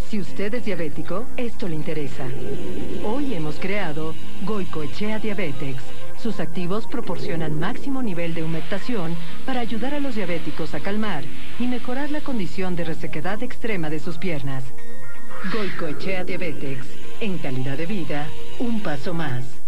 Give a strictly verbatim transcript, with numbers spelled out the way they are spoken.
Si usted es diabético, esto le interesa. Hoy hemos creado Goicoechea Diabetex. Sus activos proporcionan máximo nivel de humectación para ayudar a los diabéticos a calmar y mejorar la condición de resequedad extrema de sus piernas. Goicoechea Diabetex. En calidad de vida, un paso más.